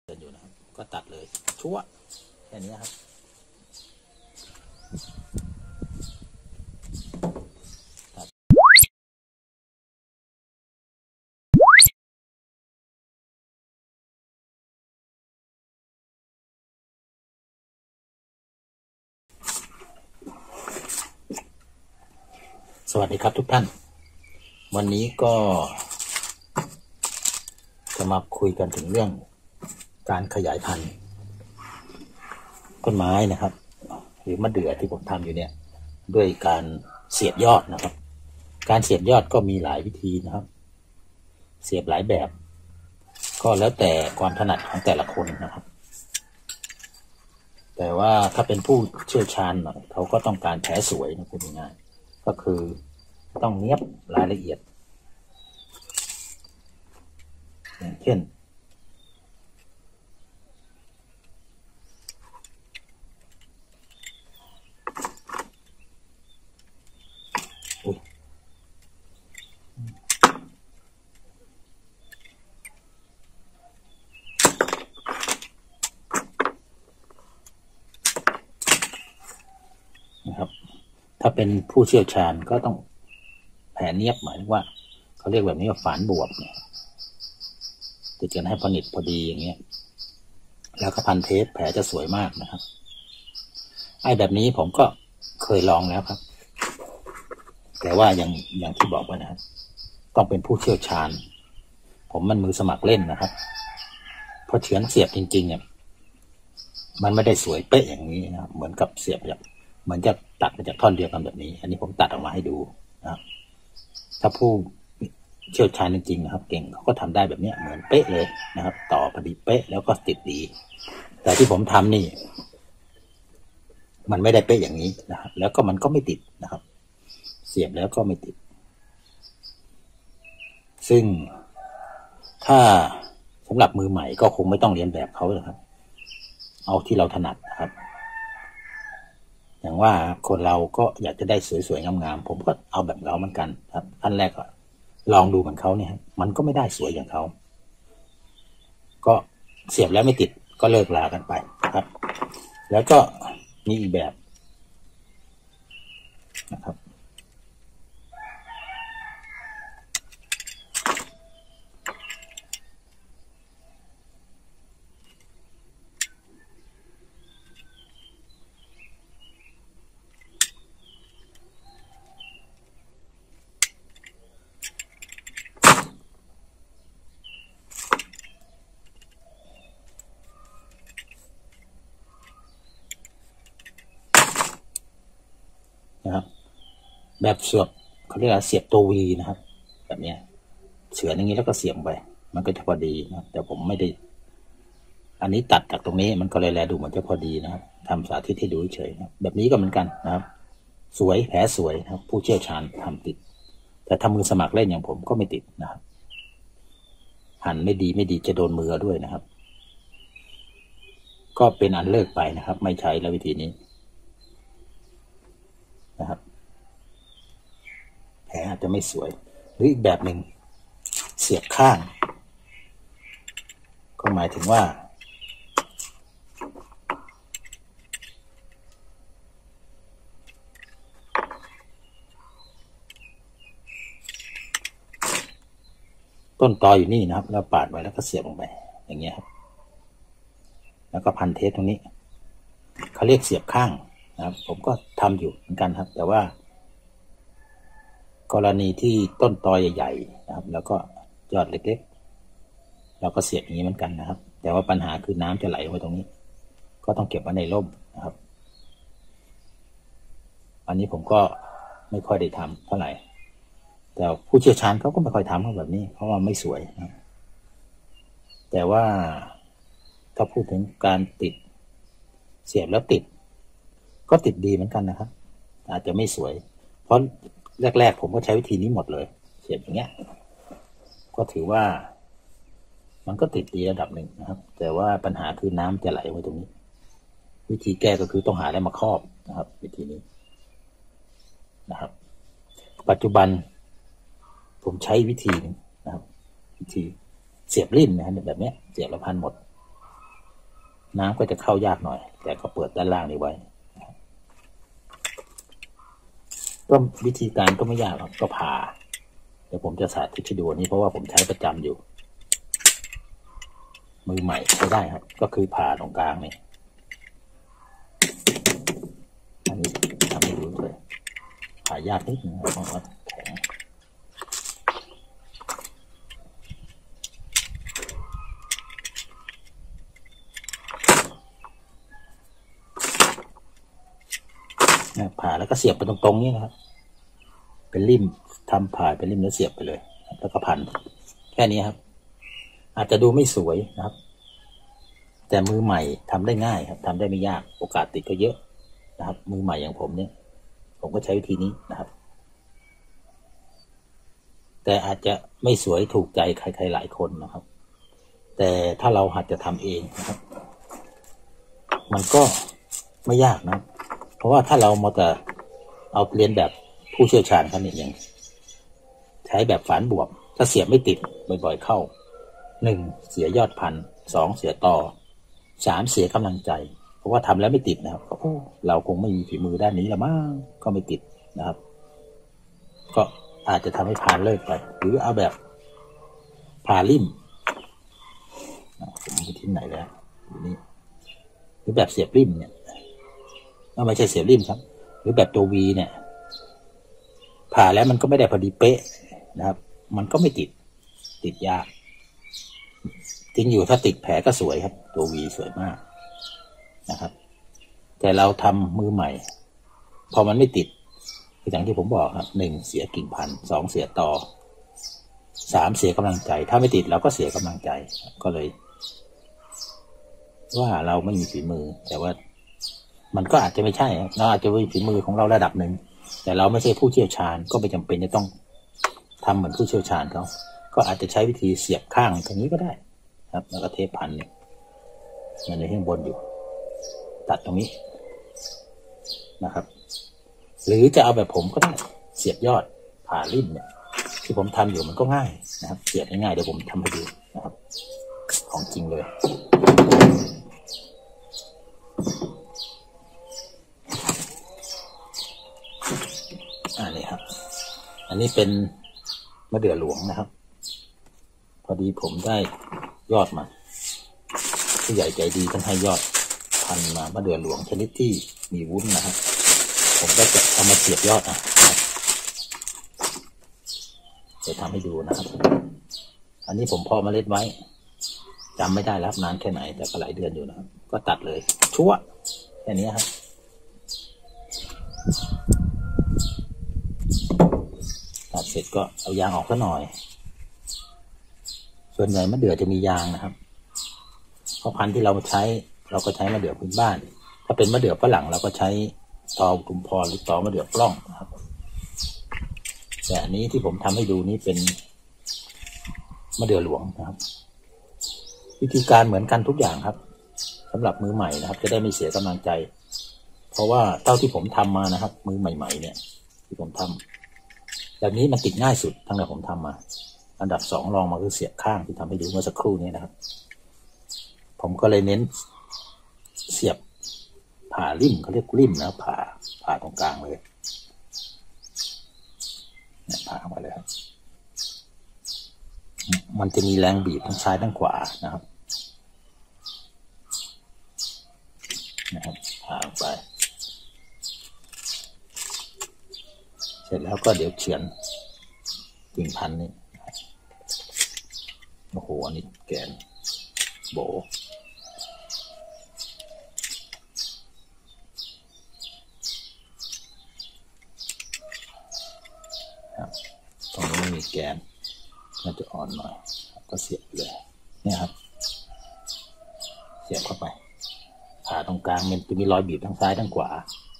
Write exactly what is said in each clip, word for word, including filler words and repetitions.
นอยู่นะครับก็ตัดเลยชั่วแค่นี้ครับสวัสดีครับทุกท่านวันนี้ก็จะมาคุยกันถึงเรื่องการขยายพันธุ์ต้นไม้นะครับหรือมะเดื่อที่ผมทำอยู่เนี่ยด้วยการเสียบยอดนะครับการเสียบยอดก็มีหลายวิธีนะครับเสียบหลายแบบก็แล้วแต่ความถนัดของแต่ละคนนะครับแต่ว่าถ้าเป็นผู้เชี่ยวชาญหน่อยเขาก็ต้องการแผลสวยนะพูดง่ายๆก็คือต้องเนียบรายละเอียดอย่างเช่นนะครับถ้าเป็นผู้เชี่ยวชาญก็ต้องแผลเนียบหมายถึงว่าเขาเรียกแบบนี้ว่าฝานบวบเนี่ยติดกันให้พอนิดพอดีอย่างเงี้ยแล้วก็พันเทปแผลจะสวยมากนะครับไอ้แบบนี้ผมก็เคยลองแล้วครับแต่ว่าอย่างอย่างที่บอกไว้นะครับต้องเป็นผู้เชี่ยวชาญผมมันมือสมัครเล่นนะครับเพราะเฉือนเสียบจริงๆเนี่ยมันไม่ได้สวยเป๊ะอย่างนี้นะครับเหมือนกับเสียบแบบเหมือนจะตัดมาจากท่อนเดียวกันแบบนี้อันนี้ผมตัดออกมาให้ดูนะครับถ้าผู้เชี่ยวชาญจริงๆนะครับเก่งเขาก็ทำได้แบบนี้เหมือนเป๊ะเลยนะครับต่อพอดีเป๊ะแล้วก็ติดดีแต่ที่ผมทำนี่มันไม่ได้เป๊ะอย่างนี้นะครับแล้วก็มันก็ไม่ติดนะครับเสียบแล้วก็ไม่ติดซึ่งถ้าสำหรับมือใหม่ก็คงไม่ต้องเรียนแบบเขาเลยครับเอาที่เราถนัดนะครับอย่างว่าคนเราก็อยากจะได้สวยๆงามๆผมก็เอาแบบเราเหมือนกันครับขั้นแรกก็ลองดูเหมือนเขาเนี่ยมันก็ไม่ได้สวยอย่างเขาก็เสียบแล้วไม่ติดก็เลิกลากันไปครับแล้วก็มีอีกแบบนะครับนะครับแบบเสียบเขาเรียกว่าเสียบตัววีนะครับแบบนี้เฉือนอย่างนี้แล้วก็เสียบไปมันก็จะพอดีนะแต่ผมไม่ได้อันนี้ตัดจากตรงนี้มันก็เลยแลดูเหมือนจะพอดีนะครับทำสาธิตให้ดูเฉยนะแบบนี้ก็เหมือนกันนะครับสวยแผลสวยนะครับผู้เชี่ยวชาญทำติดแต่ทำมือสมัครเล่นอย่างผมก็ไม่ติดนะครับหั่นไม่ดีไม่ดีจะโดนมือด้วยนะครับก็เป็นอันเลิกไปนะครับไม่ใช้แล้ววิธีนี้นะครับแผลอาจจะไม่สวยหรืออีกแบบหนึ่งเสียบข้างก็หมายถึงว่าต้นตออยู่นี่นะครับแล้วปาดไว้แล้วก็เสียบลงไปอย่างเงี้ยครับแล้วก็พันเทปตรงนี้เขาเรียกเสียบข้างนะครับผมก็ทำอยู่เหมือนกันครับแต่ว่ากรณีที่ต้นตอใหญ่ๆนะครับแล้วก็ยอดเล็กๆเราก็เสียบอย่างนี้เหมือนกันนะครับแต่ว่าปัญหาคือน้ำจะไหลไว้ตรงนี้ก็ต้องเก็บไว้ในร่มนะครับอันนี้ผมก็ไม่ค่อยได้ทำเท่าไหร่แต่ผู้เชี่ยวชาญเขาก็ไม่ค่อยทำแบบนี้เพราะว่าไม่สวยนะแต่ว่าถ้าพูดถึงการติดเสียบแล้วติดก็ติดดีเหมือนกันนะครับอาจจะไม่สวยเพราะแรกๆผมก็ใช้วิธีนี้หมดเลยเสียบอย่างเงี้ยก็ถือว่ามันก็ติดดีระดับหนึ่งนะครับแต่ว่าปัญหาคือน้ำจะไหลไว้ตรงนี้วิธีแก้ก็คือต้องหาอะไรมาครอบนะครับวิธีนี้นะครับปัจจุบันผมใช้วิธีนะครับวิธีเสียบริ่นนะครับแบบนี้เสียบแล้วพันหมดน้ำก็จะเข้ายากหน่อยแต่ก็เปิดด้านล่างนี้ไว้ก็วิธีการก็ไม่ยากครับก็ผ่าเดี๋ยวผมจะสาธิตให้ดูนี้เพราะว่าผมใช้ประจำอยู่มือใหม่ใช้ได้ครับก็คือผ่าตรงกลางนี่อันนี้ทำให้ดูเลยผ่ายากนิดนึงเพราะว่าแข็งผ่าแล้วก็เสียบไปตรงๆนี้นะครับเป็นริมทำผ่าเป็นริมแล้วเสียบไปเลยแล้วก็พันแค่นี้ครับอาจจะดูไม่สวยนะครับแต่มือใหม่ทำได้ง่ายครับทำได้ไม่ยากโอกาสติดก็เยอะนะครับมือใหม่อย่างผมเนี่ยผมก็ใช้วิธีนี้นะครับแต่อาจจะไม่สวยถูกใจใครๆหลายคนนะครับแต่ถ้าเราหัดจะทำเองนะครับมันก็ไม่ยากนะเพราะว่าถ้าเรามาแต่เอาเรียนแบบผู้เชี่ยวชาญเขาเนี่ยอย่างใช้แบบฝานบวบถ้าเสียบไม่ติดบ่อยๆเข้าหนึ่งเสียยอดพันสองเสียต่อสามเสียกำลังใจเพราะว่าทำแล้วไม่ติดนะครับก็เราคงไม่มีฝีมือด้านนี้ละมั้งก็ไม่ติดนะครับก็อาจจะทำให้พานเลิกไปหรือเอาแบบผ่าริ่มผมไปที่ไหนแล้วนี่หรือแบบเสียบริ่มเนี่ยไม่ใช่เสียบริ่มครับหรือแบบตัววีเนี่ยผ่าแล้วมันก็ไม่ได้พอดีเป๊ะนะครับมันก็ไม่ติดติดยากจริงอยู่ถ้าติดแผลก็สวยครับตัววีสวยมากนะครับแต่เราทำมือใหม่พอมันไม่ติดอย่างที่ผมบอกครับหนึ่งเสียกิ่งพันธุ์สองเสียต่อสามเสียกำลังใจถ้าไม่ติดเราก็เสียกำลังใจก็เลยว่าเราไม่มีฝีมือแต่ว่ามันก็อาจจะไม่ใช่เราอาจจะมีฝีมือของเราระดับหนึ่งแต่เราไม่ใช่ผู้เชี่ยวชาญก็ไม่จำเป็นจะต้องทำเหมือนผู้เชี่ยวชาญเขาก็อาจจะใช้วิธีเสียบข้างตรงนี้ก็ได้ครับแล้วก็เทปพันเนี่ยมันในข้างบนอยู่ตัดตรงนี้นะครับหรือจะเอาแบบผมก็ได้เสียบยอดผ่าริ่มเนี่ยที่ผมทำอยู่มันก็ง่ายนะครับเสียบง่ายๆเดี๋ยวผมทำให้ดูนะครับของจริงเลยอันนี้ครับอันนี้เป็นมะเดื่อหลวงนะครับพอดีผมได้ยอดมาผู้ใหญ่ใจดีท่านให้ยอดพันมามะเดื่อหลวงชนิดที่มีวุ้นนะครับผมก็จะเอามาเสียบยอดนะจะทำให้ดูนะครับอันนี้ผมเพาะเมล็ดไว้จำไม่ได้แล้วนานแค่ไหนแต่ก็หลายเดือนอยู่นะครับก็ตัดเลยชั่วแค่นี้ครับตัดเสร็จก็เอายางออกซะหน่อยส่วนใหญ่มะเดื่อจะมียางนะครับเพราะพันธุ์ที่เราใช้เราก็ใช้มะเดื่อพื้นบ้านถ้าเป็นมะเดื่อฝรั่งเราก็ใช้ตอกุมพรหรือตอมะเดื่อปล้องนะครับแต่อันนี้ที่ผมทำให้ดูนี้เป็นมะเดื่อหลวงนะครับวิธีการเหมือนกันทุกอย่างครับสำหรับมือใหม่นะครับจะได้ไม่เสียกำลังใจเพราะว่าเท่าที่ผมทำมานะครับมือใหม่ๆเนี่ยที่ผมทำแบบนี้มันติดง่ายสุดทั้งที่ผมทำมาอันดับสองรองมาคือเสียบข้างที่ทำให้ดูเมื่อสักครู่นี้นะครับผมก็เลยเน้นเสียบผ่าริ่มเขาเรียกริ่มนะผ่าผ่าตรงกลางเลยเนี่ยผ่ามาเลยครับมันจะมีแรงบีบทั้งซ้ายทั้งขวานะครับนะครับผ่าไปเสร็จแล้วก็เดี๋ยวเฉือนกิ่งพันธุ์นี้โอ้โหอันนี้แกนโบตรงนี้ไม่มีแกนน่าจะอ่อนหน่อยก็เสียบเลยเนี่ยครับเสียบเข้าไปผ่าตรงกลางมันจะมีรอยบีบทั้งซ้ายทั้งขวา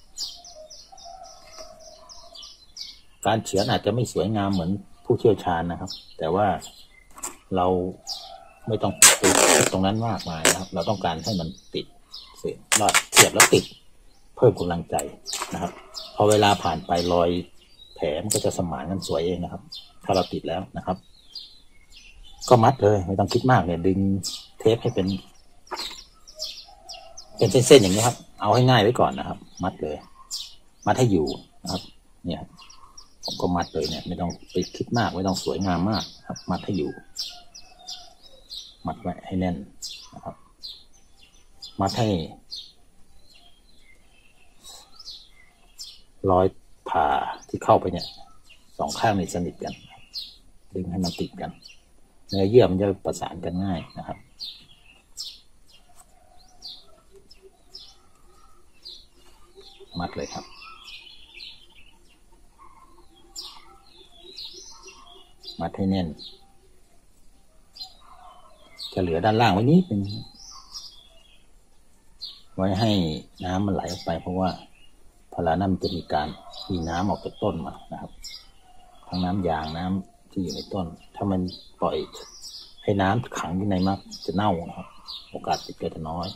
การเฉือนอาจจะไม่สวยงามเหมือนผู้เชี่ยวชาญนะครับแต่ว่าเราไม่ต้องติดตรงนั้นมากมายนะครับเราต้องการให้มันติดเสียบรอดเสียบแล้วติดเพิ่มกำลังใจนะครับพอเวลาผ่านไปรอยแผลมันก็จะสมานกันสวยเองนะครับถ้าเราติดแล้วนะครับก็มัดเลยไม่ต้องคิดมากเนี่ยดึงเทปให้เป็นเป็นเส้นๆอย่างนี้ครับเอาให้ง่ายไว้ก่อนนะครับมัดเลยมัดให้อยู่นะครับเนี่ยผมก็มัดเลยเนี่ยไม่ต้องไปคิดมากไม่ต้องสวยงามมากครับมัดให้อยู่มัดไว้ให้แน่นนะครับมัดให้รอยผ่าที่เข้าไปเนี่ยสองข้างนี่สนิทกันดึงให้มันติดกันเนื้อเยื่อมันจะประสานกันง่ายนะครับมัดเลยครับมัดให้แน่นจะเหลือด้านล่างไว้นิดนึงไว้ให้น้ำมันไหลออกไปเพราะว่าพลาน้ำจะมีการมีน้ำออกจากต้นมานะครับทั้งน้ำยางน้ำที่อยู่ในต้นถ้ามันปล่อยให้น้ำขังอยู่ในมากจะเน่านะครับโอกาสติดก็จะน้อย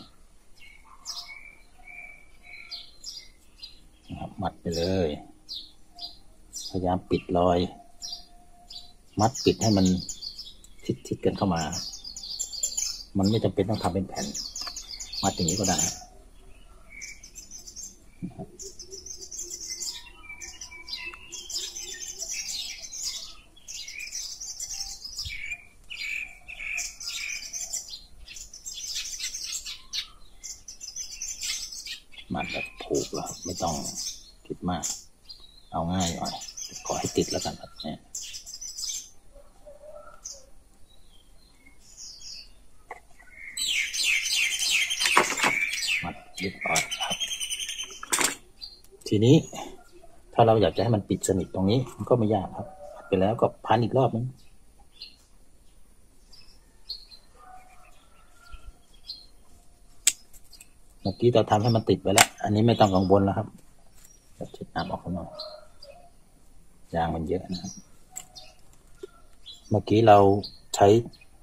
นะครับมัดไปเลยพยายามปิดรอยมัดปิดให้มันชิดๆกันเข้ามามันไม่จำเป็นต้องทำเป็นแผ่นมัดอย่างนี้ก็ได้มัดแบบผูกแล้วไม่ต้องคิดมากเอาง่ายหน่อยขอให้ติดแล้วกันครับเนี่ยมัดเรียบร้อยครับทีนี้ถ้าเราอยากจะให้มันปิดสนิทตรงนี้มันก็ไม่ยากครับไปแล้วก็พันอีกรอบนึงเมื่อกี้เราทำให้มันติดไปแล้วอันนี้ไม่ต้องกังวลแล้วครับเช็ดน้ำออกข้างนอกยางมันเยอะนะครับเมื่อกี้เราใช้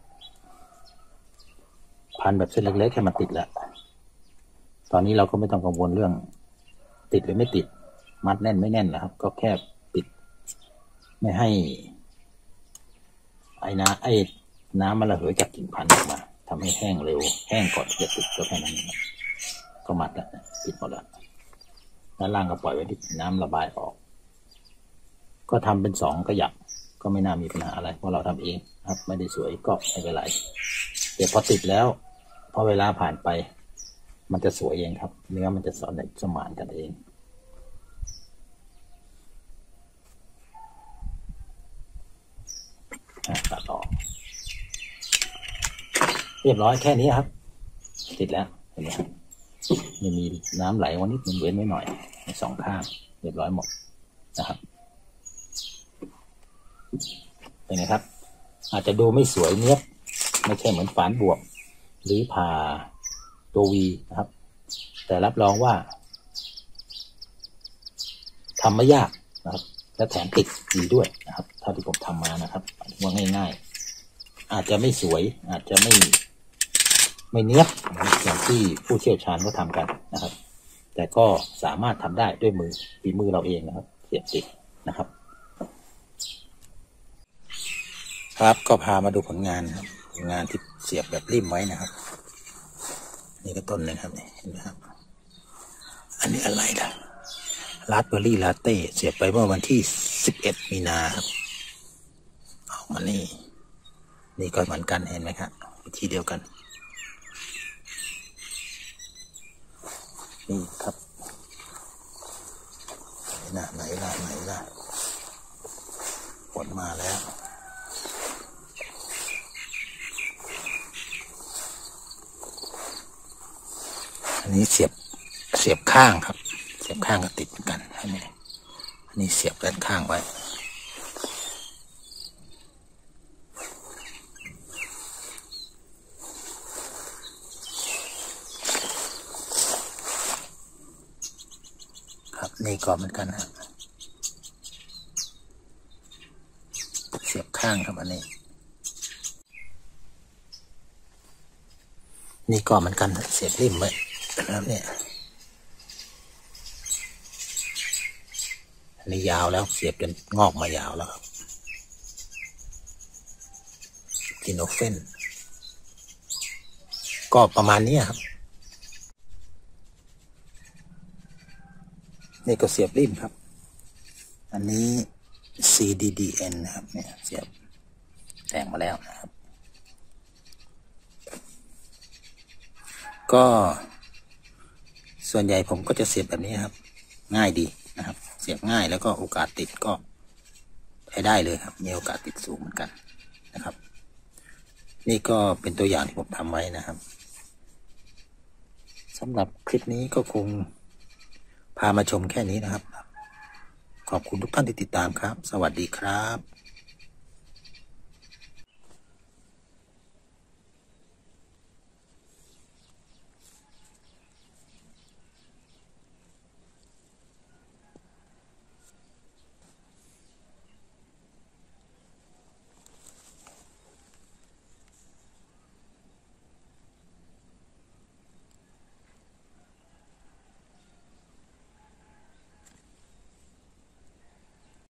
พันแบบเส้นเล็กๆให้มันติดแล้วตอนนี้เราก็ไม่ต้องกังวลเรื่องติดหรือไม่ติดมัดแน่นไม่แน่นนะครับก็แค่ปิดไม่ให้ไอ้น้ำไอ้น้ำมันระเหยจากกิ่งพันธุ์ออกมาทำให้แห้งเร็วแห้งก่อนที่จะติดก็แค่นั้นนะครับก็มัดแล้วปิดหมดแล้วด้านล่างก็ปล่อยไว้ที่น้ำระบายออกก็ทำเป็นสองขยักก็ไม่น่ามีปัญหาอะไรเพราะเราทำเองครับไม่ได้สวยก็ไม่เป็นไรเดี๋ยวพอติดแล้วพอเวลาผ่านไปมันจะสวยเองครับเนื้อมันจะสอนในสมานกันเองตัดออกเรียบร้อยแค่นี้ครับติดแล้วเห็นไหมครับไม่มีน้ำไหลวันนี้มันเว้นไว้หน่อยในสองข้างเรียบร้อยหมดนะครับเป็นไงครับอาจจะดูไม่สวยเนี้ยไม่ใช่เหมือนฝานบวบหรือผ่าตัววีนะครับแต่รับรองว่าทำไม่ยากนะครับและแถมติดดีด้วยนะครับเท่าที่ผมทำมานะครับว่าง่ายๆอาจจะไม่สวยอาจจะไม่ไม่เนี้ยบอย่างที่ผู้เชี่ยวชาญเขาทำกันนะครับแต่ก็สามารถทำได้ด้วยมือฝีมือเราเองนะครับเสียบติดนะครับครับก็พามาดูผลงานครับผลงานที่เสียบแบบริมไว้นะครับนี่ก็ต้นหนึ่งครับนี่เห็นไหมครับอันนี้อะไรล่ะราสเบอร์รี่ลาเต้เสียบไปเมื่อวันที่สิบเอ็ดมีนาครับออกมานี่นี่ก็เหมือนกันเห็นไหมครับวิธีเดียวกันนี่ครับไหนล่ะไหนล่ะไหนล่ะผลมาแล้วอันนี้เสียบเสียบข้างครับเสียบข้างก็ติดเหมือนกันอันนี้อันนี้เสียบด้านข้างไว้ครับนี่ก็เหมือนกันครับเสียบข้างครับอันนี้นี่ก็เหมือนกันเสียบริมไว้นะครับเนี่ยอันนี้ยาวแล้วเสียบจนงอกมายาวแล้วครับทิโนเฟนก็ประมาณนี้ครับนี่ก็เสียบริมครับอันนี้ ซี ดี ดี เอ็น นะครับเนี่ยเสียบแต่งมาแล้วนะครับก็ส่วนใหญ่ผมก็จะเสียบแบบนี้ครับง่ายดีนะครับเสียบง่ายแล้วก็โอกาสติดก็ใช้ได้เลยครับมีโอกาสติดสูงเหมือนกันนะครับนี่ก็เป็นตัวอย่างที่ผมทำไว้นะครับสำหรับคลิปนี้ก็คงพามาชมแค่นี้นะครับขอบคุณทุกท่านที่ติดตามครับสวัสดีครับ